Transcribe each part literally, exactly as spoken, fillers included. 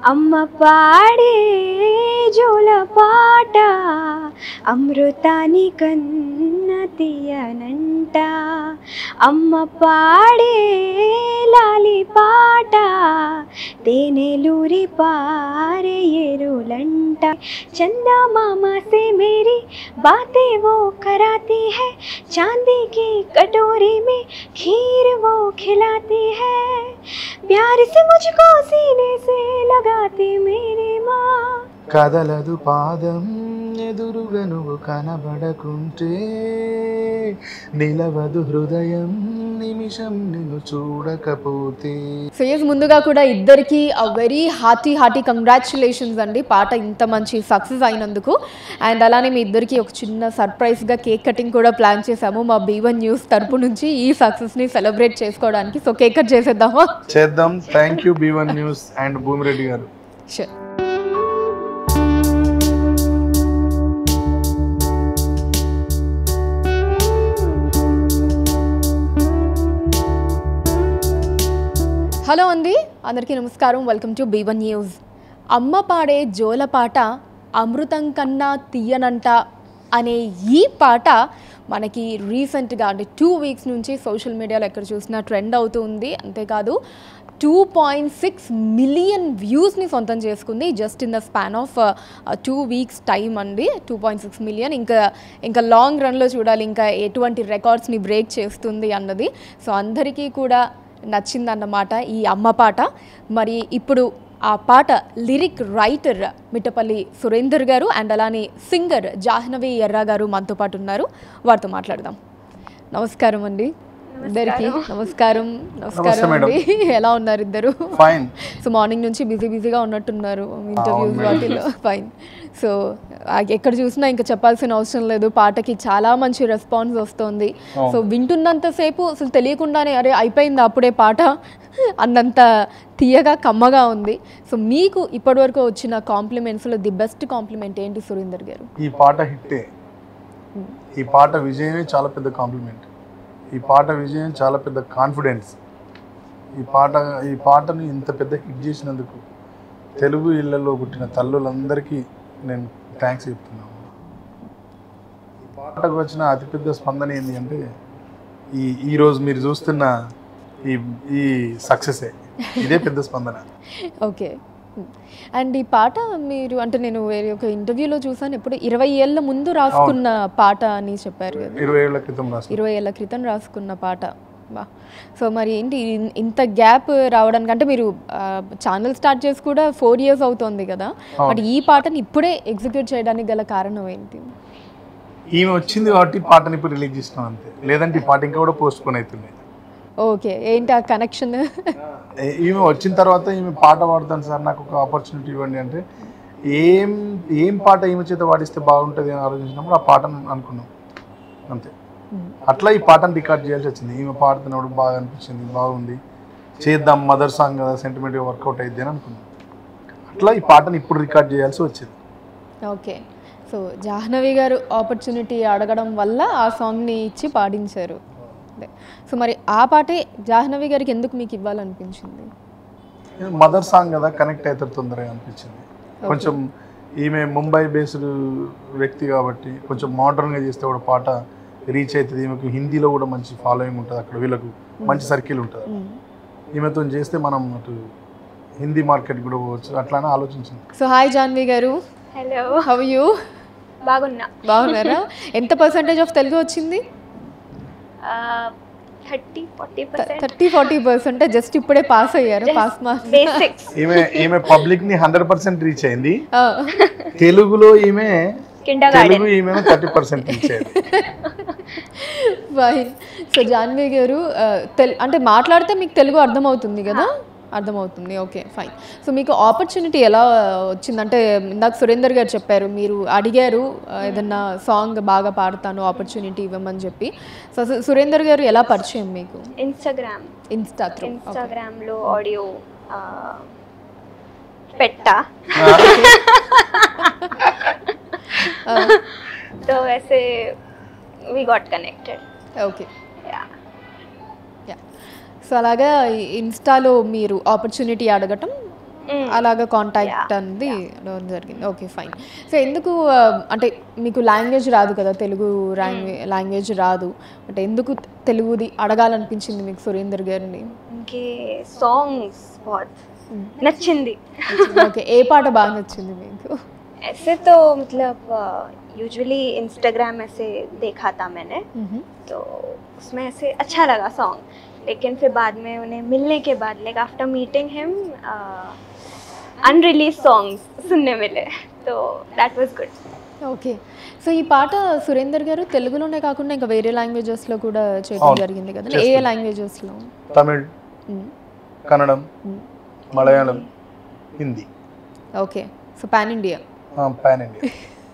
అమ్మ పాడే జోల పాట అమృతాని కన్న తీయనంట అమ్మ పాడే లాలి పాట తేనెలూరి పారే ఎరులంట చందమామ से मेरी बातें वो कराती है चांदी की कटोरी में खीर वो खिलाती है प्यार से मुझको सीने से लगाती मेरी माँ కదలదు పాదం ఎదురుగా నువ్వు కనబడకుంటే నిలవదు హృదయం నిమిషం నిన్ను చూడకపోతే. సో ఎస్ ముందుగా కూడా ఇద్దరికి a very hearty hearty congratulations అండి పాట ఇంత మంచి సక్సెస్ అయినందుకు. అండ్ అలానే మీ ఇద్దరికి ఒక చిన్న సర్ప్రైజ్గా కేక్ కటింగ్ కూడా ప్లాన్ చేసాము మా బీ వన్ న్యూస్ తరపు నుంచి ఈ సక్సెస్ని సెలబ్రేట్ చేసుకోవడానికి. సో కేక్ కట్ చేసేద్దామా? చేద్దాం. Thank you B one news and Bhumireddy గారు. షూర్. హలో అండి, అందరికీ నమస్కారం. Welcome to B one news. అమ్మ పాడే జోల పాట అమృతం కన్నా తీయనంట అనే ఈ పాట మనకి రీసెంట్గా అంటే టూ వీక్స్ నుంచి సోషల్ మీడియాలో ఎక్కడ చూసినా ట్రెండ్ అవుతుంది. అంతేకాదు టూ పాయింట్ సిక్స్ మిలియన్ వ్యూస్ని సొంతం చేసుకుంది just in the span of two weeks time అండి. టూ పాయింట్ సిక్స్ మిలియన్ ఇంకా ఇంకా లాంగ్ రన్లో చూడాలి ఇంకా ఎటువంటి రికార్డ్స్ని బ్రేక్ చేస్తుంది అన్నది. సో అందరికీ కూడా నచ్చిందన్నమాట ఈ అమ్మ పాట. మరి ఇప్పుడు ఆ పాట లిరిక్ రైటర్ మిట్టపల్లి సురేందర్ గారు అండ్ అలానే సింగర్ జాహ్నవి ఎర్రా గారు మనతో పాటు ఉన్నారు. వారితో మాట్లాడదాం. నమస్కారం అండి ఇద్దరికి. నమస్కారం. నమస్కారం అండి. ఎలా ఉన్నారు ఇద్దరు? ఫైన్. సో మార్నింగ్ నుంచి బిజీ బిజీగా ఉన్నట్టున్నారు ఇంటర్వ్యూస్ వాటిలో. ఫైన్. సో ఎక్కడ చూసినా ఇంకా చెప్పాల్సిన అవసరం లేదు, పాటకి చాలా మంచి రెస్పాన్స్ వస్తుంది. సో వింటున్నంతసేపు అసలు తెలియకుండానే అరే అయిపోయింది అప్పుడే పాట అన్నంత తీయగా కమ్మగా ఉంది. సో మీకు ఇప్పటివరకు వచ్చిన కాంప్లిమెంట్స్లో ది బెస్ట్ కాంప్లిమెంట్ ఏంటి సురేందర్ గారు? ఈ పాట హిట్టే. ఈ పాట విజయమే చాలా పెద్ద కాంప్లిమెంట్. ఈ పాట విజయం చాలా పెద్ద కాన్ఫిడెన్స్. ఈ పాట ఈ పాటను ఇంత పెద్ద హిట్ చేసినందుకు తెలుగు ఇళ్లలో పుట్టిన తల్లులందరికీ నేను థ్యాంక్స్ చెప్తున్నాను. ఈ పాటకు వచ్చిన అతిపెద్ద స్పందన ఏంటి అంటే ఈ ఈరోజు మీరు చూస్తున్న ఈ ఈ సక్సెసే. ఇదే పెద్ద స్పందన. ఓకే. అండ్ ఈ పాట మీరు అంటే నేను వేరే ఒక ఇంటర్వ్యూలో చూసాను, ఎప్పుడు ఇరవై ఏళ్ళ ముందు రాసుకున్న పాట అని చెప్పారు కదా? ఇరవై ఏళ్ళ క్రితం ఇరవై ఏళ్ళ క్రితం రాసుకున్న పాట. బా. సో మరి ఏంటి ఇంత గ్యాప్ రావడానికి? అంటే మీరు ఛానల్ స్టార్ట్ చేసి కూడా ఫోర్ ఇయర్స్ అవుతుంది కదా, బట్ ఈ పాటని ఇప్పుడే ఎగ్జిక్యూట్ చేయడానికి గల కారణం ఏంటి? ఈమె వచ్చింది కాబట్టి పాటని ఇప్పుడు రిలీజ్ చేసినాం అంతే, లేదంటే ఈ పాట ఇంకా కూడా పోస్ట్ పోన్ అవుతుంది. ఓకే. ఏంటి ఆ కనెక్షన్? ఈమె వచ్చిన తర్వాత ఈమె పాట పాడుతాను సార్ నాకు ఒక ఆపర్చునిటీ ఇవ్వండి అంటే ఏం ఏం పాట ఈమె చేత పాడిస్తే బాగుంటుంది అని ఆలోచించినప్పుడు ఆ పాటను అనుకున్నాం అంతే. అట్లా ఈ పాటను రికార్డ్ చేయాల్సి వచ్చింది. ఈమె పాడుతున్నప్పుడు బాగా అనిపించింది, బాగుంది, చేద్దాం మదర్ సాంగ్ కదా, సెంటిమెంట్గా వర్కౌట్ అయ్యిద్ది అని అనుకున్నాం. అట్లా ఈ పాటను ఇప్పుడు రికార్డ్ చేయాల్సి వచ్చింది. ఓకే. సో జాహ్నవి గారు ఆపర్చునిటీ అడగడం వల్ల ఆ సాంగ్ని ఇచ్చి పాడించారు. సో మరి ఆ పాటే జాహ్నవి గారికి ఎందుకు మీకు ఇవ్వాలనిపించింది? మదర్ సాంగ్ కదా, కనెక్ట్ అవుతారు తొందరగా అనిపించింది. కొంచెం ఈమె ముంబై బేస్డ్ వ్యక్తి కాబట్టి కొంచెం మోడర్న్గా చేస్తే కూడా పాట రీచ్ అవుతుంది. ఈమెకు హిందీలో కూడా మంచి ఫాలోయింగ్ ఉంటుంది, అక్కడ వీళ్ళకు మంచి సర్కిల్ ఉంటుంది. ఈమెతో చేస్తే మనం అటు హిందీ మార్కెట్ కూడా పోవచ్చు, అట్లానే ఆలోచించింది. సో హాయ్ జాహ్నవి గారు. హలో. How you? బాగున్నా. బాగున్నారా? ఎంత పర్సెంటేజ్ ఆఫ్ తెలుగు వచ్చింది? Thirty forty percent thirty forty percent just ఇప్పుడే పాస్ అయ్యారు. Pass marks. ఈమె ఈమె పబ్లిక్ ని హండ్రెడ్ పర్సెంట్ రీచ్ అయింది. తెలుగులో ఈమె తెలుగు ఈమె థర్టీ పర్సెంట్ రీచ్ అయింది. ఫైన్. సో జాహ్నవి గారు అంటే మాట్లాడితే మీకు తెలుగు అర్థమవుతుంది కదా? అర్థమవుతుంది. Okay fine. సో మీకు ఆపర్చునిటీ ఎలా వచ్చిందంటే ఇందాక సురేందర్ గారు చెప్పారు మీరు అడిగారు ఏదన్నా సాంగ్ బాగా పాడతాను ఆపర్చునిటీ ఇవ్వమని చెప్పి. సో సురేందర్ గారు ఎలా పరిచయం మీకు? ఇన్స్టాగ్రామ్. Insta through. ఇన్స్టాగ్రామ్లో ఆడియో పెట్టా तो वैसे we got connected. Okay. So అలాగా ఇన్స్టాలో మీరు ఆపర్చునిటీ అడగటం అలాగా కాంటాక్ట్ అనేది జరిగింది. Okay, fine. సో ఎందుకు అంటే మీకు లాంగ్వేజ్ రాదు కదా, తెలుగు లాంగ్వేజ్ రాదు, బట్ ఎందుకు తెలుగుది అడగాలనిపించింది మీకు సురేందర్ గారిని? उनके सॉन्ग्स बहुत नच्चिंदी. ఓకే, ఏ పాట బాగా నచ్చింది మీకు? ऐसे तो मतलब यूजुअली इंस्टाग्राम ऐसे देखा था मैंने, तो उसमें ऐसे अच्छा लगा सॉन्ग, लेकिन फिर बाद में उन्हें मिलने के बाद like after meeting him unreleased songs सुनने मिले, तो that was good. Okay, so ఈ పాట సురేందర్ గారు తెలుగులోనే కాకుండా ఇంకా వేరే లాంగ్వేజెస్లో కూడా చేయడం జరిగింది కదా, ఏ లాంగ్వేజెస్లో? Tamil, Kannada, Malayalam, Hindi. Okay, so pan India. Pan India.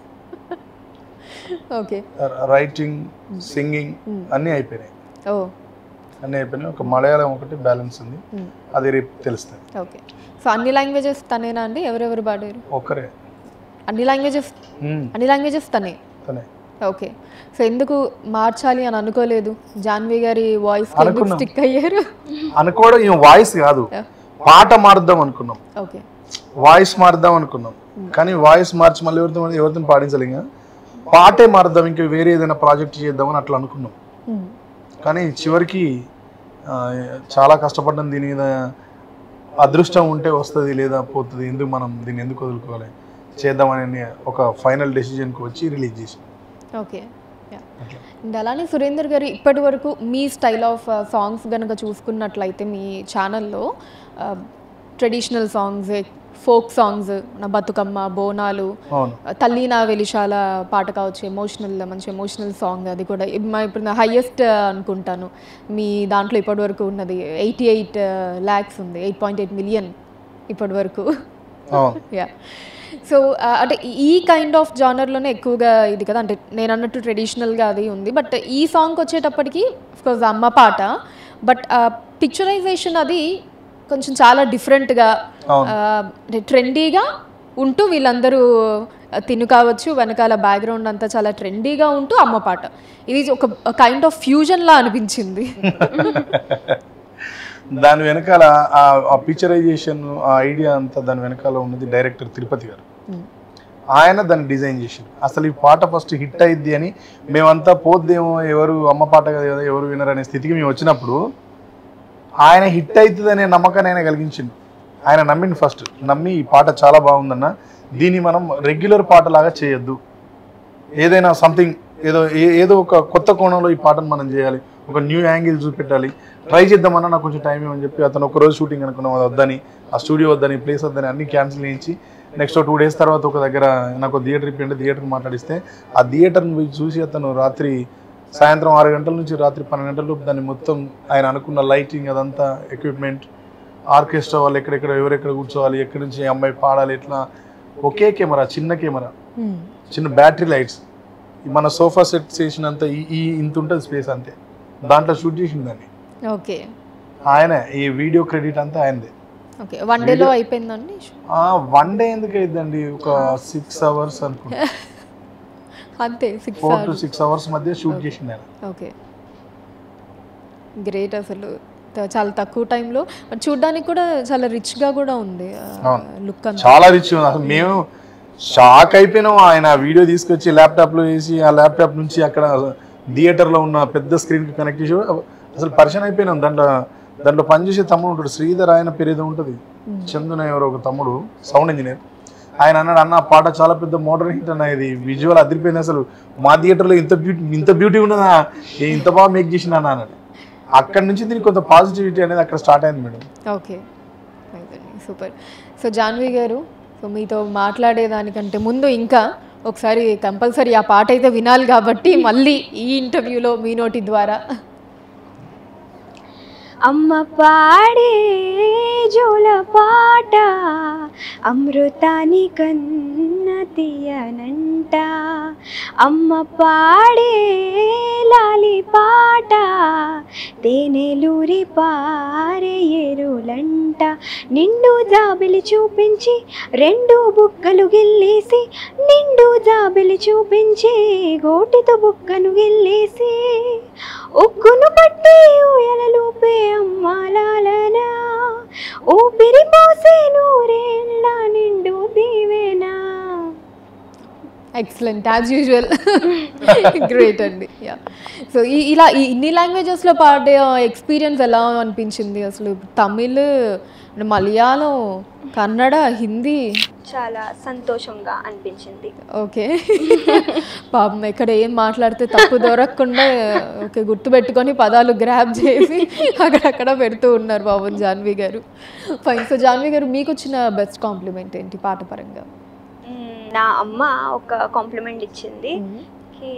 Okay, writing, singing అన్నీ అయిపోయినాయి. ఓ అన్నీ అయిపోయినాయి. ఒక మలయాళం ఒకటి బ్యాలెన్స్ ఉంది, అది రేపు తెలుస్తుంది. ఓకే, సో అన్ని లాంగ్వేజెస్ తనేనా అండి? ఎవరెవరు పాడారు? ఒకరే. అన్ని లాంగ్వేజెస్ అన్ని లాంగ్వేజెస్ తనే తనే. ఓకే, సో ఎందుకు మార్చాలి అని అనుకోలేదు? జాన్వి గారి వాయిస్ స్టిక్ అయ్యారు అనుకోవడం ఈ వాయిస్ కాదు, పాట మారుద్దాం అనుకున్నాం. ఓకే, వాయిస్ మారుద్దాం అనుకున్నాం, కానీ వాయిస్ మార్చి మళ్ళీ ఎవరితో ఎవరితో పాడించలేం, పాటే మారుద్దాం, ఇంకా వేరే ఏదైనా ప్రాజెక్ట్ చేద్దామని అట్లా అనుకున్నాం. కానీ చివరికి చాలా కష్టపడ్డాం దీని మీద. అదృష్టం ఉంటే వస్తుంది, లేదా పోతుంది, ఎందుకు మనం దీన్ని ఎందుకు వదులుకోవాలి, చేద్దామని ఒక ఫైనల్ డెసిజన్కి వచ్చి రిలీజ్ చేసాం. ఓకే, అండ్ అలానే సురేందర్ గారు ఇప్పటి వరకు మీ స్టైల్ ఆఫ్ సాంగ్స్ కనుక చూసుకున్నట్లయితే మీ ఛానల్లో ట్రెడిషనల్ సాంగ్స్, ఫోక్ సాంగ్స్, నా బతుకమ్మ, బోనాలు, తల్లి నా వెలిశాల పాట కావచ్చు, ఎమోషనల్, మంచి ఎమోషనల్ సాంగ్, అది కూడా ఇప్పుడు నా హైయెస్ట్ అనుకుంటాను మీ దాంట్లో ఇప్పటి వరకు ఉన్నది. ఎయిటీ ఎయిట్ ల్యాక్స్ ఉంది, ఎయిట్ పాయింట్ ఎయిట్ మిలియన్ ఇప్పటి వరకు. యా, సో అంటే ఈ కైండ్ ఆఫ్ జానర్లోనే ఎక్కువగా ఇది కదా, అంటే నేను అన్నట్టు ట్రెడిషనల్గా అది ఉంది. బట్ ఈ సాంగ్ వచ్చేటప్పటికి అఫ్కోర్స్ అమ్మ పాట, బట్ పిక్చరైజేషన్ అది కొంచెం చాలా డిఫరెంట్ గా ట్రెండీగా ఉంటూ వీళ్ళందరూ తిను కావచ్చు వెనకాల బ్యాక్గ్రౌండ్ అంతా చాలా ట్రెండీగా ఉంటూ అమ్మ పాట ఇది ఒక కైండ్ ఆఫ్ ఫ్యూజన్ లా అనిపించింది. దాని వెనకాల ఆ పిక్చరైజేషన్ ఆ ఐడియా అంతా దాని వెనకాల ఉన్నది డైరెక్టర్ తిరుపతి గారు. ఆయన దాన్ని డిజైన్ చేసింది. అసలు ఈ పాట ఫస్ట్ హిట్ అయింది అని మేమంతా పోద్దేమో ఎవరు అమ్మ పాట కదా ఎవరు వినరు అనే స్థితికి మేము వచ్చినప్పుడు ఆయన హిట్ అవుతుంది అనే నమ్మకాన్ని ఆయన కలిగించింది. ఆయన నమ్మింది ఫస్ట్, నమ్మి ఈ పాట చాలా బాగుందన్న, దీన్ని మనం రెగ్యులర్ పాటలాగా చేయొద్దు, ఏదైనా సంథింగ్ ఏదో ఏదో ఒక కొత్త కోణంలో ఈ పాటను మనం చేయాలి, ఒక న్యూ యాంగిల్ చూపెట్టాలి, ట్రై చేద్దామన్నా నాకు కొంచెం టైం ఇవ్వని చెప్పి అతను ఒకరోజు షూటింగ్ అనుకున్నాం, అది వద్దని, ఆ స్టూడియో వద్దని, ప్లేస్ వద్దని అన్ని క్యాన్సిల్ చేయించి నెక్స్ట్ టూ డేస్ తర్వాత ఒక దగ్గర నాకు థియేటర్ ఇప్పిండి థియేటర్కి మాట్లాడిస్తే ఆ థియేటర్ని పోయి చూసి అతను రాత్రి సాయంత్రం ఆరు గంటల నుంచి రాత్రి పన్నెండు గంటల లోపు దాన్ని మొత్తం ఆయన అనుకున్న లైటింగ్ అదంతా ఎక్విప్మెంట్, ఆర్కెస్ట్రా వాళ్ళు ఎక్కడెక్కడ ఎవరెక్కడ కూర్చోవాలి, ఎక్కడి నుంచి అమ్మాయి పాడాలి, ఇట్లా ఒకే కెమెరా, చిన్న కెమెరా, చిన్న బ్యాటరీ లైట్స్, మన సోఫా సెట్ చేసినంత ఈ ఇంత ఉంటుంది స్పేస్ అంతే, దాంట్లో షూట్ చేసిందండి. ఓకే, ఆయన ఈ వీడియో క్రెడిట్ అంతా ఆయనదే. ఓకే, వన్ డేలో అయిపోయిందండి? వన్ డే ఎందుకు అయిందండి, ఒక సిక్స్ అవర్స్ అనుకుంటా, అంతే, ఫోర్ టు సిక్స్ అవర్స్ మధ్య షూట్ చేసింది ఆయన. Okay, great. అసలు చాలా తక్కువ టైంలో చూడడానికి కూడా చాలా రిచ్ గా కూడా ఉంది లుక్, చాలా రిచ్ ఉంది. అసలు మేము షాక్ అయిపోయినాం. ఆయన వీడియో తీసుకొచ్చి ల్యాప్టాప్ లో వేసి ఆ ల్యాప్టాప్ నుంచి అక్కడ థియేటర్ లో ఉన్న పెద్ద స్క్రీన్ కి కనెక్ట్ చేసి అసలు పరిచయం అయిపోయినాం. దాంట్లో దాంట్లో పనిచేసే తమ్ముడు ఉంటాడు, శ్రీధర్, ఆయన పేరు ఏదో ఉంటుంది, చందున ఎవరో ఒక తమ్ముడు, సౌండ్ ఇంజనీర్. ఆయన అన్నాడు, అన్న పాట చాలా పెద్ద మోడర్న్ హిట్ అన్న, ఇది విజువల్ అదిరిపోయింది, అసలు మా థియేటర్లో ఇంత బ్యూటీ ఇంత బ్యూటీ ఉన్నదా, ఇంత బాగా మేక్ చేసిన అన్నాడు. అక్కడ నుంచి దీనికి కొంత పాజిటివిటీ అనేది అక్కడ స్టార్ట్ అయింది madam. Okay, super. So Janhvi గారు, సో మీతో మాట్లాడేదానికంటే ముందు ఇంకా ఒకసారి కంపల్సరీ ఆ పాట అయితే వినాలి కాబట్టి మళ్ళీ ఈ ఇంటర్వ్యూలో మీ నోటి ద్వారా అమ్మ పాడే జోల పాట అమృతాని కన్న తీయనంట అమ్మ పాడే లాలి పాట తేనెలూరి పారే ఎరులంట నిండు జాబిలి చూపించి రెండు బుక్కలు గిల్లేసి నిండు జాబిలి చూపించి గోటితో బుక్కను గిల్లేసి ఉక్కును పట్టి ఊయలలోపే అమ్మాలాలనా ఊపిరి పోసే నూరేళ్ళ నిండు దీవేనా. Excellent as usual. గ్రేట్ అండి. యా సో ఈ ఇలా ఈ ఇన్ని లాంగ్వేజెస్లో పాడే ఎక్స్పీరియన్స్ ఎలా అనిపించింది అసలు? తమిళ్, మలయాళం, కన్నడ, హిందీ. చాలా సంతోషంగా అనిపించింది. ఓకే. పాపం ఎక్కడ ఏం మాట్లాడితే తప్పు దొరకకుండా ఓకే గుర్తుపెట్టుకొని పదాలు గ్రాప్ చేసి అక్కడక్కడ పెడుతూ ఉన్నారు పాపం జాన్వి గారు. ఫైన్. సో జాన్వి గారు మీకు వచ్చిన బెస్ట్ కాంప్లిమెంట్ ఏంటి పాట పరంగా? నా అమ్మ ఒక కాంప్లిమెంట్ ఇచ్చింది. He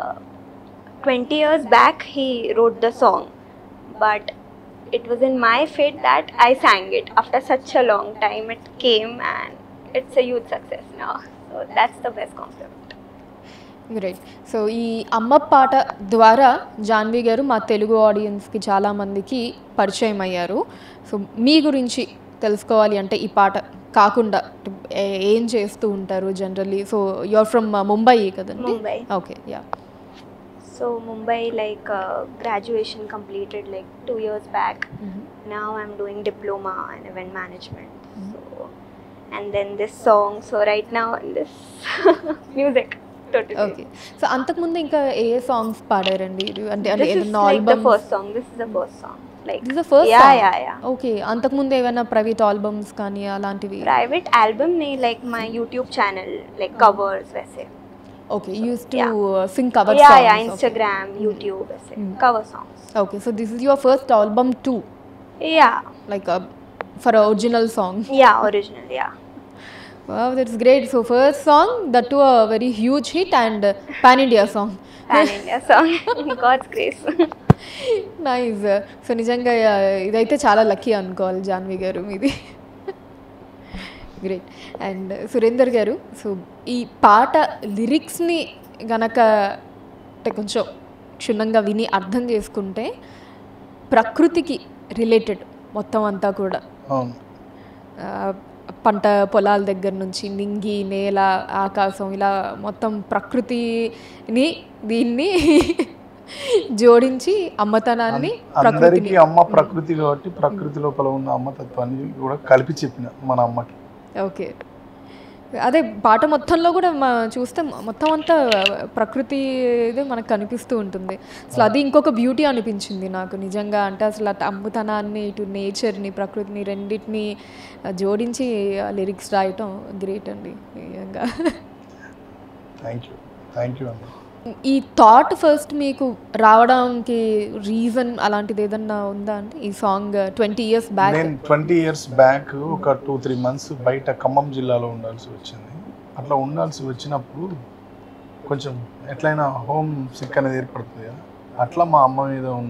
twenty years back he wrote the song but it was in my fate that I sang it after such a long time. It came and it's a huge success now. So that's the best compliment. Great. So ఈ అమ్మ పాట ద్వారా జాన్వి గారు మా తెలుగు ఆడియన్స్కి చాలామందికి పరిచయం అయ్యారు. సో మీ గురించి తెలుసుకోవాలి అంటే ఈ పాట కాకుండా ఏం చేస్తూ ఉంటారు generally? So you are from Mumbai కదండి? Mumbai. Okay. Yeah. So Mumbai, like uh, graduation completed like two years back. Mm-hmm. Now I'm doing diploma in event management. Mm-hmm. So and then this song. So right now in this music totally. Okay. So అంతకుముందు ఇంకా ఏ songs పాడారండి? అంటే అంటే This is ఏదైనా like the album? first song. This is the first song. Like this is the first yeah, song? yeah, yeah. Okay. అంతకుముందు ఏమైనా private albums కానీ అలాంటివి? Private album nahi like my YouTube channel like covers वैसे. Okay, you used to Yeah. uh, sing cover Yeah, songs. yeah, okay. Instagram, YouTube वैसे Mm. cover songs. Okay, so this is your first album too, Yeah, like uh, for a original song. yeah, original, yeah. Wow, that's great. So first song, that too a very huge hit and uh, pan India song. Pan India song. God's grace. Nice. So నిజంగా ఇదైతే చాలా lucky అనుకోవాలి జాన్వి గారు మీది. Great. And Surender గారు, so ఈ పాట లిరిక్స్ని గనక అంటే కొంచెం క్షుణ్ణంగా విని అర్థం చేసుకుంటే ప్రకృతికి రిలేటెడ్ మొత్తం అంతా కూడా, అవును. పంట పొలాల దగ్గర నుంచి నింగి నేల ఆకాశం ఇలా మొత్తం ప్రకృతిని దీన్ని జోడించి అమ్మతనాన్ని అందరికీ ప్రకృతిని అమ్మ ప్రకృతి కాబట్టి ప్రకృతి లోపల ఉన్న అమ్మతత్వాన్ని కూడా కలిపి చెప్పిన మన అమ్మకి. ఓకే. అదే పాట మొత్తంలో కూడా మా చూస్తే మొత్తం అంతా ప్రకృతి ఇది మనకు కనిపిస్తూ ఉంటుంది. అసలు అది ఇంకొక బ్యూటీ అనిపించింది నాకు నిజంగా. అంటే అసలు అటు అమ్ముతనాన్ని ఇటు నేచర్ని ప్రకృతిని రెండింటిని జోడించి లిరిక్స్ రాయటం గ్రేట్ అండి నిజంగా. థ్యాంక్ యూ థ్యాంక్ యూ అండి. ఈ థాట్ ఫస్ట్ మీకు రావడానికి రీజన్ అలాంటిది ఏదన్నా ఉందా అంటే ఈ సాంగ్ ట్వంటీ ఇయర్స్ బ్యాక్? నేను ట్వంటీ ఇయర్స్ బ్యాక్ ఒక టూ త్రీ మంత్స్ బయట ఖమ్మం జిల్లాలో ఉండాల్సి వచ్చింది. అట్లా ఉండాల్సి వచ్చినప్పుడు కొంచెం ఎట్లయినా హోమ్ సిక్ అనేది ఏర్పడుతుంది కదా, అట్లా మా అమ్మ మీద ఉన్న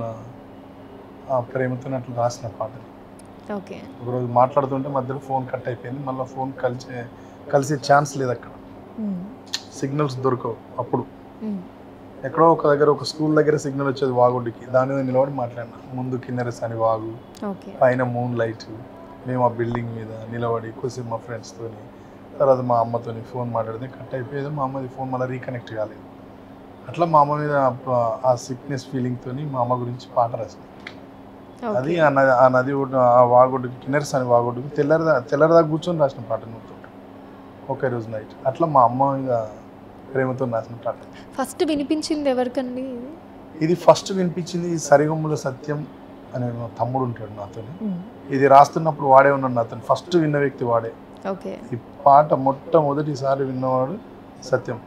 ప్రేమతో అట్లా రాసిన పాటని. ఓకే. ఒకరోజు మాట్లాడుతుంటే మధ్యలో ఫోన్ కట్ అయిపోయింది. మళ్ళీ ఫోన్ కలిసే కలిసే ఛాన్స్ లేదు, అక్కడ సిగ్నల్స్ దొరకవు. అప్పుడు ఎక్కడో ఒక దగ్గర ఒక స్కూల్ దగ్గర సిగ్నల్ వచ్చేది వాగుడికి, దాని మీద నిలబడి మాట్లాడినా. ముందు కిన్నెరస్ అని వాగు, పైన మూన్ లైట్, మేము ఆ బిల్డింగ్ మీద నిలబడి కొద్దిసేపు మా ఫ్రెండ్స్తో, తర్వాత మా అమ్మతో ఫోన్ మాట్లాడితే కట్ అయిపోయేది. మా అమ్మది ఫోన్ మళ్ళీ రీకనెక్ట్ కాలేదు. అట్లా మా అమ్మ మీద ఆ సిక్నెస్ ఫీలింగ్తో మా అమ్మ గురించి పాట రాసింది. అది ఆ నది ఆ నది ఒడ్డు ఆ వాగుడికి కిన్నెరస్ అని వాగుడికి తెల్లరిదా తెల్లరిదాకా కూర్చొని రాసిన పాట నువ్వుతో ఒకే రోజు నైట్. అట్లా మా అమ్మ మీద ప్రేమతో రాసిన పాట. ఫస్ట్ వినిపించింది ఎవరికండి ఇది? ఫస్ట్ వినిపించింది సరిగొమ్ముల సత్యం అనే మా తమ్ముడు ఉంటాడు నాతో. ఇది రాస్తున్నప్పుడు వాడే ఉన్నాడు నాతో. ఫస్ట్ విన్న వ్యక్తి వాడే. ఓకే. ఈ పాట మొట్టమొదటిసారి విన్నవాడు సత్యం.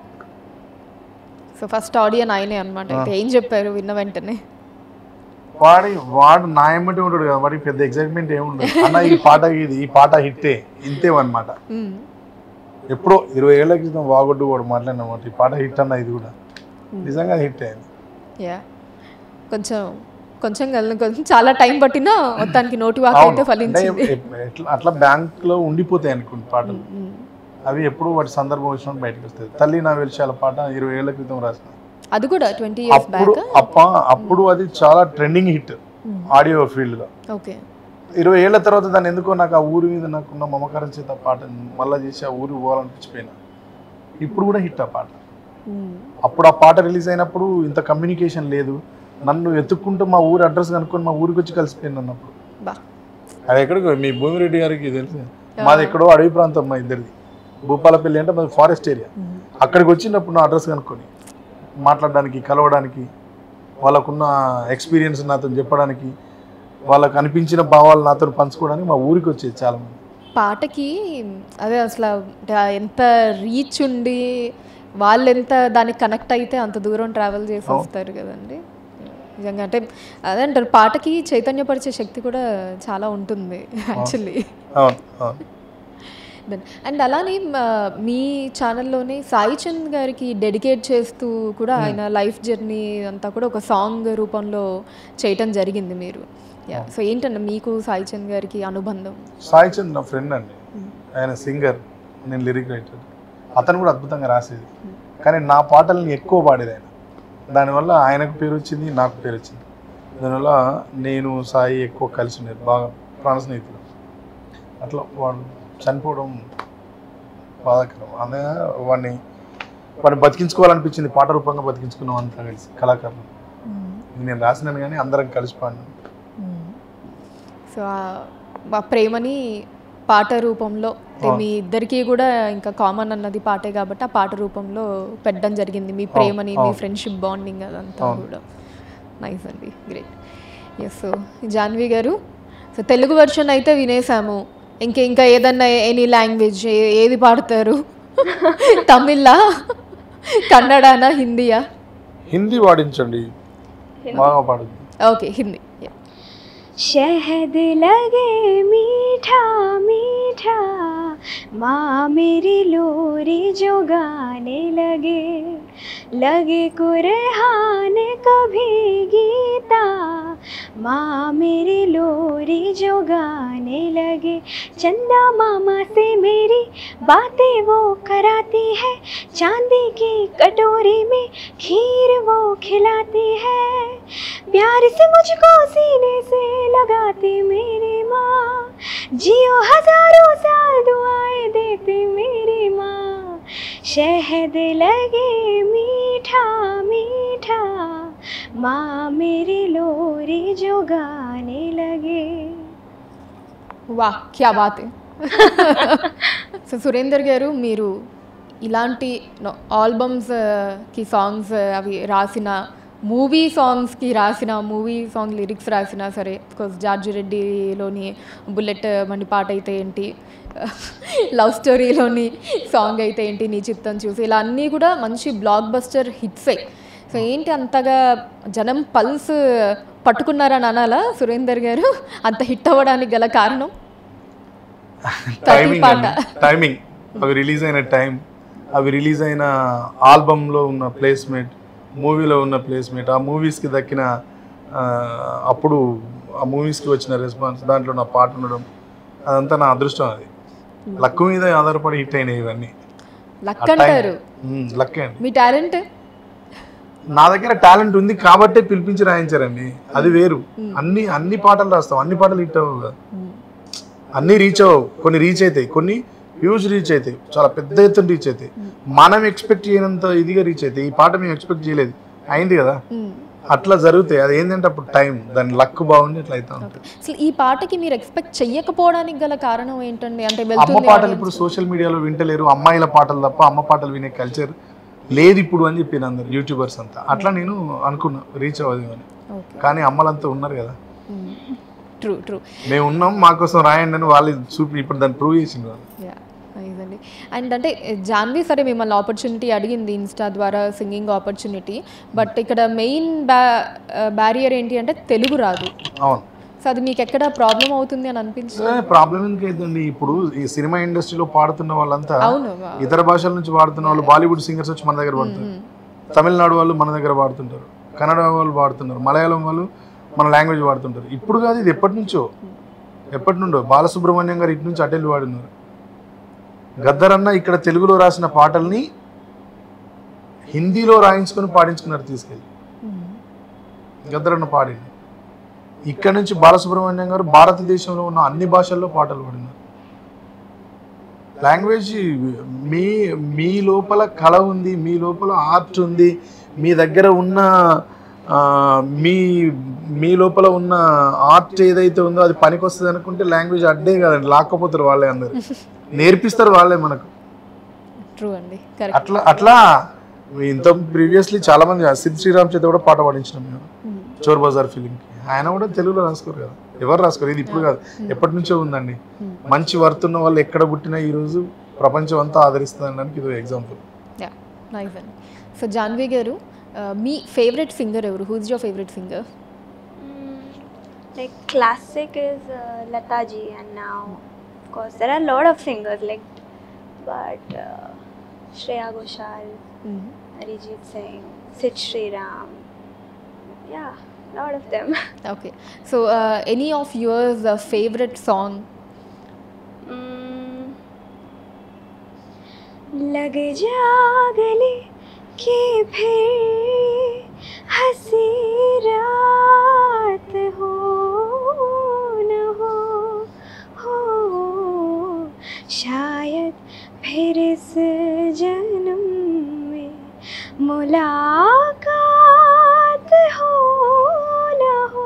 సో ఫస్ట్ ఆడియన్ ఆయనే అనమాట. ఏం చెప్పారు విన్న వెంటనే? వాడి వాడు నా ఏమంటే ఉంటాడు కదా, వాడికి పెద్ద ఎగ్జైట్మెంట్ ఏముండదు. అన్న ఈ పాట ఇది ఈ పాట హిట్టే ఇంతేమన్నమాట. ఎప్పుడో ఇరవై ఏళ్ల క్రితం వాగొడ్డు కూడా మాట్లాడినమాట ఈ పాట హిట్ అన్న, ఇది కూడా నిజంగా హిట్ అయింది. యా కొంచెం కొంచెం కొంచెం చాలా టైం పట్టినా మొత్తానికి నోటి వాక్ అయితే ఫలించింది. అట్లా బ్యాంక్ లో ఉండిపోతాయి అనుకోండి పాటలు. అవి ఎప్పుడు వాటి సందర్భం వచ్చినప్పుడు బయటకు వస్తుంది. తల్లి నా వెలిశాల పాట ఇరవై ఏళ్ల క్రితం రాసిన, అది కూడా ట్వంటీ ఇయర్స్ అప్పుడు అప్ప అప్పుడు అది చాలా ట్రెండింగ్ హిట్ ఆడియో ఫీల్డ్లో. ఓకే, ఇరవై ఏళ్ల తర్వాత దాన్ని ఎందుకో నాకు ఆ ఊరి మీద నాకున్న మమకారం చేత పాట మళ్ళీ చేసి ఆ ఊరికి పోవాలనిపించిపోయినా. ఇప్పుడు కూడా హిట్ ఆ పాట. అప్పుడు ఆ పాట రిలీజ్ అయినప్పుడు ఇంత కమ్యూనికేషన్ లేదు, నన్ను వెతుక్కుంటూ మా ఊరి అడ్రస్ కనుక్కొని మా ఊరికి వచ్చి కలిసిపోయింది అన్నప్పుడు. అది ఎక్కడికి మీ భూమిరెడ్డి గారికి తెలుసు, మాది ఎక్కడో అడవి ప్రాంతం, మా ఇద్దరిది భూపాలపల్లి అంటే మాది ఫారెస్ట్ ఏరియా. అక్కడికి వచ్చినప్పుడు నా అడ్రస్ కనుక్కొని మాట్లాడడానికి, కలవడానికి, వాళ్ళకున్న ఎక్స్పీరియన్స్ నాతో చెప్పడానికి, వాళ్ళకు అనిపించిన భావాలు నాతో పంచుకోవడానికి మా ఊరికి వచ్చేది చాలామంది. పాటకి అదే అసలు ఎంత రీచ్ ఉండి వాళ్ళు ఎంత దానికి కనెక్ట్ అయితే అంత దూరం ట్రావెల్ చేసి వస్తారు కదండి నిజంగా. అంటే అదే అంటారు, పాటకి చైతన్యపరిచే శక్తి కూడా చాలా ఉంటుంది యాక్చువల్లీ. అండ్ అలానే మీ ఛానల్లోనే సాయి చంద్ గారికి డెడికేట్ చేస్తూ కూడా ఆయన లైఫ్ జర్నీ అంతా కూడా ఒక సాంగ్ రూపంలో చేయటం జరిగింది మీరు. సో ఏంటంటే మీకు సాయి చంద్ గారికి అనుబంధం? సాయి చంద్ నా ఫ్రెండ్ అండి, ఆయన సింగర్, నేను లిరిక్ రైటర్. అతను కూడా అద్భుతంగా రాసేది, కానీ నా పాటల్ని ఎక్కువ పాడేది ఆయన. దానివల్ల ఆయనకు పేరు వచ్చింది, నాకు పేరు వచ్చింది. దానివల్ల నేను సాయి ఎక్కువ కలిసి ఉండేది, బాగా ప్రాణ స్నేహితులు. అట్లా వాడు చనిపోవడం బాధాకరం. అదే వాడిని వాడిని బతికించుకోవాలనిపించింది, పాట రూపంగా బతికించుకున్నాం అంతా కలిసి కళాకారులు. నేను రాసినాను కానీ అందరం కలిసి పాడినాం. సో ఆ ప్రేమని పాట రూపంలో, మీ ఇద్దరికి కూడా ఇంకా కామన్ అన్నది పాటే కాబట్టి ఆ పాట రూపంలో పెట్టడం జరిగింది, మీ ప్రేమని, మీ ఫ్రెండ్షిప్ బాండింగ్ అదంతా కూడా. నైస్ అండి, గ్రేట్. ఎస్. సో జాన్వి గారు, సో తెలుగు వర్షన్ అయితే వినేసాము, ఇంకా ఇంకా ఏదన్నా ఎనీ లాంగ్వేజ్ ఏది పాడతారు? తమిళా, కన్నడనా, హిందీయా? హిందీ పాడించండి, బాగా పాడుతుంది. ఓకే, హిందీ. शहद लगे मीठा मीठा, माँ मेरी लोरी जो गाने लगे, लगे कुरहान कभी गीता, माँ मेरी लोरी जो गाने लगे, चंदा मामा से मेरी बातें वो कराती है, चांदी की कटोरी में खीर वो खिलाती है, प्यार से मुझको सीने से लगाती मेरी माँ, जियो हजारों साल दुआएं देती मेरी माँ, शहद लगे मीठा मीठा, माँ मेरी लोरी जो गाने लगे. वाह, क्या बात है. సో సురేందర్ గారు, మీరు ఇలాంటి ఆల్బమ్స్కి సాంగ్స్ అవి రాసిన, మూవీ సాంగ్స్కి రాసిన, మూవీ సాంగ్ లిరిక్స్ రాసినా సరే, బికాస్ జార్జి రెడ్డిలోని బుల్లెట్ మండి పాట అయితే ఏంటి, లవ్ స్టోరీలోని సాంగ్ అయితే ఏంటి, నీ చిత్తం చూసి, ఇలా అన్నీ కూడా మంచి బ్లాక్ బస్టర్ హిట్సే. సో ఏంటి అంతగా జనం పల్స్ పట్టుకున్నారని అనాలా సురేందర్ గారు? అంత హిట్ అవ్వడానికి గల కారణం టైమింగ్. టైమింగ్ అవి రిలీజ్ అయిన టైం, అవి రిలీజ్ అయిన ఆల్బమ్లో ఉన్న ప్లేస్మెంట్, మూవీలో ఉన్న ప్లేస్మెంట్, ఆ మూవీస్కి దక్కిన అప్పుడు ఆ మూవీస్కి వచ్చిన రెస్పాన్స్, దాంట్లో నా పాట ఉండడం, అదంతా నా అదృష్టం. అది లక్ మీద ఆధారపడి హిట్ అయినాయి ఇవన్నీ. లక్ అంటారు? లక్ అండి. మీ టాలెంట్? నా దగ్గర టాలెంట్ ఉంది కాబట్టే పిలిపించి రాయించారండి, అది వేరు. అన్ని అన్ని పాటలు రాస్తాం, అన్ని పాటలు హిట్ అవ్వవు కదా, అన్నీ రీచ్ అవ్వవు. కొన్ని రీచ్ అవుతాయి, కొన్ని హ్యూజ్ రీచ్ అవుతాయి, చాలా పెద్ద ఎత్తున రీచ్ అవుతాయి, మనం ఎక్స్పెక్ట్ చేయనంత ఇదిగా రీచ్ అవుతాయి. ఈ పాట మేము ఎక్స్పెక్ట్ చేయలేదు, అయింది కదా, అట్లా జరుగుతాయి. అది ఏంటంటే అప్పుడు టైం, దాని లక్ బాగుంది, అట్లా అవుతా ఉంటుంది. అసలు ఈ పాటకి మీరు ఎక్స్పెక్ట్ చెయ్యకపోవడానికి గల కారణం ఏంటండి? అంటే అమ్మ పాటలు ఇప్పుడు సోషల్ మీడియాలో వింటలేరు, అమ్మాయిల పాటలు తప్ప అమ్మ పాటలు వినే కల్చర్ లేదు ఇప్పుడు అని చెప్పిన అందరు యూట్యూబర్స్ అంతా. అట్లా నేను అనుకున్నా రీచ్ అవ్వదు అని, కానీ అమ్మలంతా ఉన్నారు కదా. ట్రూ ట్రూ మేము ఉన్నాం, మాకోసం రాయండి అని వాళ్ళు చూపి ఇప్పుడు దాన్ని ప్రూవ్ చేసింది వాళ్ళు. ఇదండి. అండ్ అంటే జాన్వి సరే మిమ్మల్ని ఆపర్చునిటీ అడిగింది ఇన్స్టా ద్వారా సింగింగ్ ఆపర్చునిటీ, బట్ ఇక్కడ మెయిన్ బ్యా బ్యారియర్ ఏంటి అంటే తెలుగు రాదు. అవును. సో అది మీకు ఎక్కడ ప్రాబ్లం అవుతుంది అని అనిపించింది? ప్రాబ్లం ఎందుకైతుందండి, ఇప్పుడు ఈ సినిమా ఇండస్ట్రీలో పాడుతున్న వాళ్ళంతా అవును ఇతర భాషల నుంచి పాడుతున్న వాళ్ళు, బాలీవుడ్ సింగర్స్ వచ్చి మన దగ్గర పాడుతారు, తమిళనాడు వాళ్ళు మన దగ్గర పాడుతుంటారు, కన్నడ వాళ్ళు పాడుతున్నారు, మలయాళం వాళ్ళు మన లాంగ్వేజ్ వాడుతుంటారు. ఇప్పుడు కాదు, ఇది ఎప్పటి నుంచో, ఎప్పటి నుండో బాలసుబ్రహ్మణ్యం గారు ఇటు నుంచి అటెల్లి వాడినారు. గద్దర్ అన్న ఇక్కడ తెలుగులో రాసిన పాటల్ని హిందీలో రాయించుకొని పాడించుకున్నారు తీసుకెళ్ళి. గద్దర్ అన్న పాడింది. ఇక్కడ నుంచి బాలసుబ్రహ్మణ్యం గారు భారతదేశంలో ఉన్న అన్ని భాషల్లో పాటలు పాడినారు. లాంగ్వేజ్ మీ మీ లోపల కళ ఉంది, మీ లోపల ఆర్ట్ ఉంది, మీ దగ్గర ఉన్న మీ మీ లోపల ఉన్న ఆర్ట్ ఏదైతే ఉందో అది పనికి వస్తుంది అనుకుంటే లాంగ్వేజ్ అడ్డే కదండి, లాక్కపోతారు వాళ్ళే, అందరు నేర్పిస్తారు వాళ్ళే మనకు. అట్లా అట్లా ఇంత ప్రీవియస్లీ చాలా మంది సిద్ శ్రీరామ్ చేత కూడా పాట పాడించినాం మేము చోర్ బజార్ ఫిలింకి. ఆయన కూడా తెలుగులో రాసుకోరు కదా, ఎవరు రాసుకోరు. ఇది ఇప్పుడు కాదు, ఎప్పటి నుంచో ఉందండి. మంచి వర్త్ ఉన్న వాళ్ళు ఎక్కడ పుట్టినా ఈ రోజు ప్రపంచం అంతా ఆదరిస్తుంది అనడానికి ఇది ఎగ్జాంపుల్. సో జాన్వి గారు, మీ ఫేవరెట్ సింగర్ ఎవరు? Who is your favourite singer? Like classic is uh, Lata ji, and now of course there are a lot of singers like, but uh, Shreya Ghoshal, mm-hmm. Arijit Singh, Sid Sriram, yeah, lot of them. Okay, so uh, any of yours uh, favorite song? mm. lag ja gale ki phir hasi raat ho na ho ho shayad phir is janam mein mulaqat ho na ho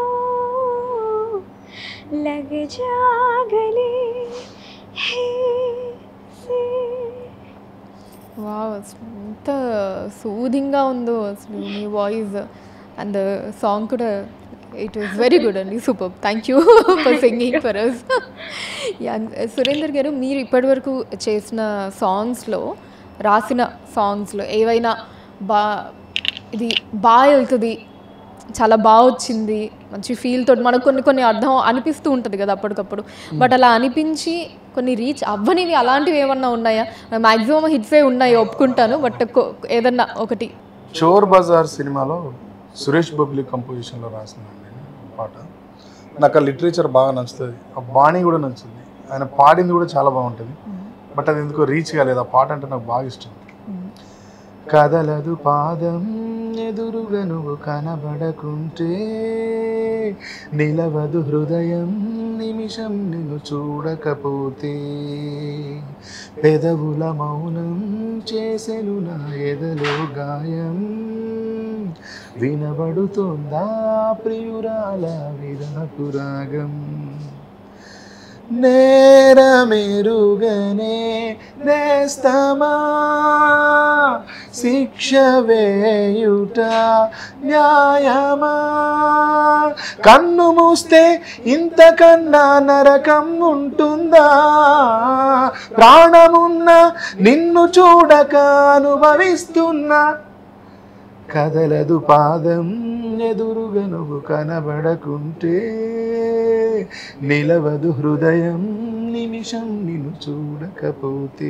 lag ja gale hai se. Wow, ఎంత సూదింగ్గా ఉందో అసలు మీ voice and song కూడా. It was very good అండి, super. Thank you for singing for us. Surender గారు, మీరు ఇప్పటివరకు చేసిన సాంగ్స్లో, రాసిన సాంగ్స్లో ఏవైనా బా ఇది బాగా వెళ్తుంది, చాలా బాగా వచ్చింది, మంచి ఫీల్ తోటి మనకు కొన్ని కొన్ని అర్థం అనిపిస్తూ ఉంటుంది కదా అప్పటికప్పుడు, బట్ అలా అనిపించి కొన్ని రీచ్ అవ్వనివి అలాంటివి ఏమన్నా ఉన్నాయా? మ్యాక్సిమం హిట్సే ఉన్నాయి ఒప్పుకుంటాను, బట్ ఏదన్నా ఒకటి. చోర్ బజార్ సినిమాలో సురేష్ బబ్లీ కంపోజిషన్లో రాసినండి పాట. నాకు ఆ లిటరేచర్ బాగా నచ్చుతుంది, ఆ బాణి కూడా నచ్చుతుంది, ఆయన పాడింది కూడా చాలా బాగుంటుంది, బట్ అది ఎందుకో రీచ్ కాలేదు. ఆ పాట అంటే నాకు బాగా ఇష్టం. కదలదు పాదం ఎదురుగా నువ్వు కనబడకుంటే, నిలవదు హృదయం నిమిషం నిన్ను చూడకపోతే, పెదవుల మౌనం చేసెను నా ఎదలో గాయం, వినబడుతుందా ప్రియురాల విరహపు రాగం, నేరమెరుగనే నేస్తమా శిక్ష వేయుట న్యాయమా, కన్ను మూస్తే ఇంతకన్నా నరకం ఉంటుందా, ప్రాణమున్న నిన్ను చూడక అనుభవిస్తున్నా, కదలదు పాదం ఎదురుగా నువ్వు కనబడకుంటే, నిలవదు హృదయం నిమిషం నిన్ను చూడకపోతే.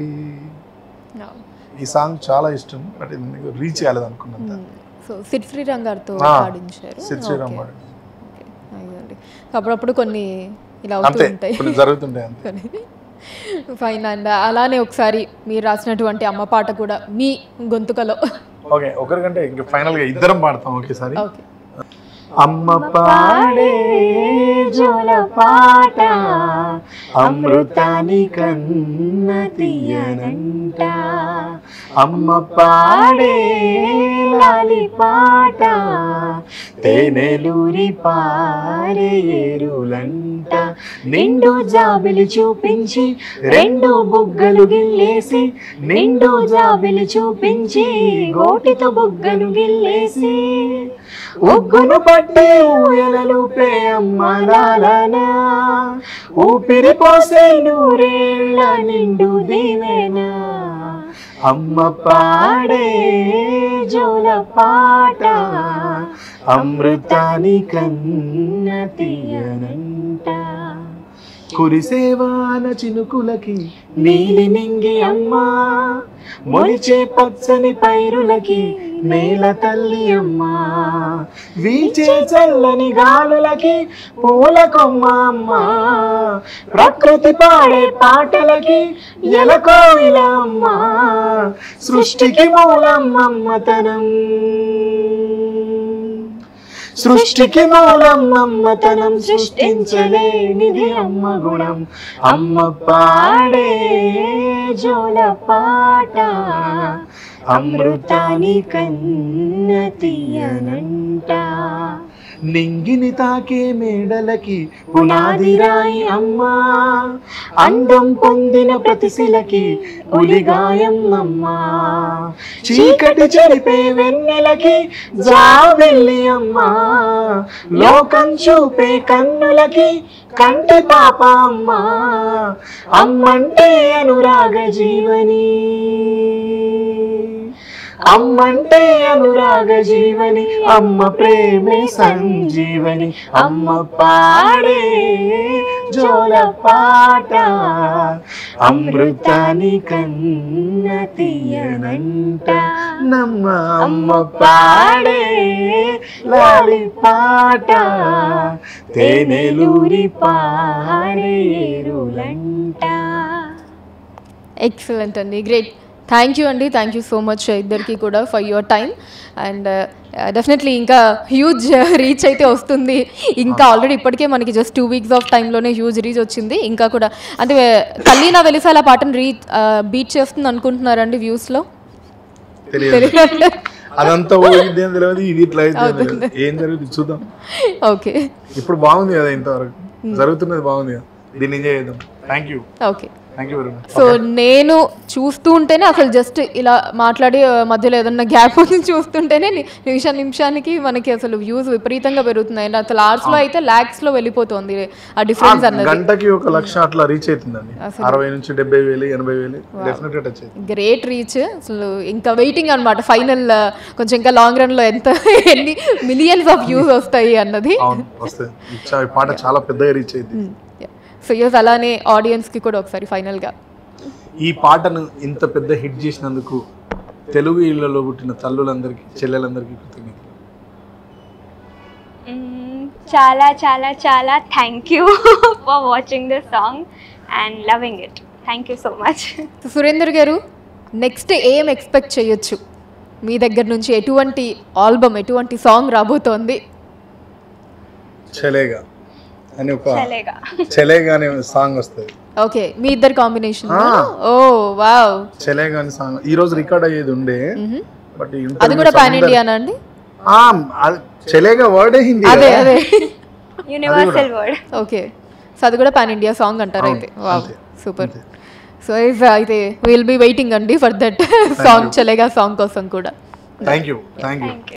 ఈ సాంగ్ చాలా ఇష్టం, బట్ రీచ్ కాలేదు అనుకున్నంత. సో సిద్ శ్రీరామ్ గారితో పాడించారు. సిద్ శ్రీరామ్ పాడించారు. అప్పుడప్పుడు కొన్ని ఇలా అవుతూ ఉంటాయి, జరుగుతుంటాయి అంతే. ఫైన్. అండ్ అలానే ఒకసారి మీరు రాసినటువంటి అమ్మ పాట కూడా మీ గొంతుకలో. ఓకే, ఒకరికంటే ఇంకా ఫైనల్ గా ఇద్దరం పాడతాం ఒకేసారి. అమ్మ పాడే జోల పాట అమృతాని కన్న తీయనంట, అమ్మ పాడే లాలి పాట తేనెలూరి పారే ఏరులంట, నిండు జాబిలి చూపించి రెండు బుగ్గలు గిల్లేసి, నిండు జాబిలి చూపించి గోటితో బుగ్గను గిల్లేసి, ఉగ్గును పట్టే ఊయలలుపే అమ్మ లాలన, ఊపిరి పోసే నూరేళ్ళ నిండు దీవెనా, అమ్మ పాడే జోల పాట అమృతాని కన్న తీయనంట. కురిసేవాన చినుకులకి నీలి నింగి అమ్మా, మొలిచే పచ్చని పైరులకి నేల తల్లి అమ్మా, వీచే చల్లని గాలులకి పూల కొమ్మ అమ్మా, ప్రకృతి పాడే పాటలకి ఎలకోయిల అమ్మా, సృష్టికి మూలం అమ్మతనం, సృష్టికి మూలం అమ్మతనం, సృష్టించలేనిది అమ్మ గుణం. అమ్మ పాడే జోల పాట అమృతాని కన్న తీయనంట, నింగిని తాకే మేడలకి పునాది రాయి అమ్మా, అందం పొందిన ప్రతిశిలకి ఉలిగాయం అమ్మా, చీకటి చెరిపే వెన్నెలకి జావెల్లి అమ్మా, లోకం చూపే కన్నులకి కంటి పాప అమ్మా, అమ్మంటే అనురాగ జీవని, అమ్మంటే అనురాగ జీవని, అమ్మ ప్రేమే సంజీవని, అమ్మ పాడే జోల పాట అమృతాని కన్న తీయనంట, నమ్మ అమ్మ పాడే లాలి పాట తేనెలూరి పారేరులంట. ఎక్సలెంట్ అండి, గ్రేట్. థ్యాంక్ యూ అండి, థ్యాంక్ యూ సో మచ్ ఇద్దరికి కూడా for your time. And definitely ఇంకా హ్యూజ్ రీచ్ అయితే వస్తుంది. ఇంకా ఆల్రెడీ ఇప్పటికే మనకి జస్ట్ టూ వీక్స్ ఆఫ్ టైంలోనే హ్యూజ్ రీచ్ వచ్చింది. ఇంకా కూడా అంటే తల్లి నా వెలిసాల పాటను రీ బీట్ చేస్తుంది అనుకుంటున్నారండి వ్యూస్లో? అదంతా తెలియదు, ఇది ఇట్లా అయితే ఏం జరుగుతుంది చూద్దాం. ఓకే, ఇప్పుడు బాగుంది కదా, ఇంతవరకు జరుగుతున్నది బాగుంది కదా, దీన్ని ఎంజాయ్ చేద్దాం. Thank you. ఓకే, సో నేను చూస్తూ ఉంటేనే అసలు జస్ట్ ఇలా మాట్లాడి మధ్యలో ఏదన్నా గ్యాప్ వచ్చి చూస్తుంటేనే నిమిష నిమిషానికి మనకి అసలు వ్యూస్ విపరీతంగా పెరుగుతున్నాయి. అసలు అవర్స్ లో అయితే లాక్స్ లో వెళ్ళిపోతుంది ఆ డిఫరెన్స్ అన్నది. గంటకి ఒక లక్ష అట్లా రీచ్ అవుతుందండి, అరవై నుంచి డెబ్బై వేలు ఎనభై వేలు డెఫినెట్ గా టచ్ అవుతుంది. Great reach. అసలు ఇంకా వెయిటింగ్ అనమాట ఫైనల్, కొంచెం ఇంకా లాంగ్ రన్ లో ఎంత ఎన్ని మిలియన్స్ ఆఫ్ వ్యూస్ వస్తాయి అన్నది. వస్తాయి, పాట చాలా పెద్దగా రీచ్ అయింది. సో యూస్ అలానే ఆడియన్స్కి కూడా ఒకసారి ఫైనల్గా ఈ పాటను ఇంత పెద్ద హిట్ చేసినందుకు తెలుగు ఇళ్లలో పుట్టిన తల్లులందరికీ చెల్లెలందరికీ కృతజ్ఞతలు. చాలా చాలా చాలా thank you for watching this song and loving it. Thank you so much. Surender గారు, నెక్స్ట్ ఏం ఎక్స్పెక్ట్ చేయొచ్చు మీ దగ్గర నుంచి? ఎటువంటి ఆల్బమ్, ఎటువంటి సాంగ్ రాబోతోంది? చలేగా అని ఒక చలేగా అనే సాంగ్ వస్తుంది. ఓకే, మీ ఇద్దరు కాంబినేషన్. ఓ వావ్, చలేగా అనే సాంగ్ ఈ రోజు రికార్డ్ అయ్యేది ఉండే, బట్ అది కూడా పాన్ ఇండియానా అండి? ఆ చలేగా వర్డ్ హిందీ, అదే అదే యూనివర్సల్ వర్డ్. ఓకే, సో అది కూడా పాన్ ఇండియా సాంగ్ అంటారు అయితే. Wow, super. సో అయితే విల్ బి వెయిటింగ్ అండి ఫర్ దట్ సాంగ్, చలేగా సాంగ్ కోసం కూడా. Thank you thank you.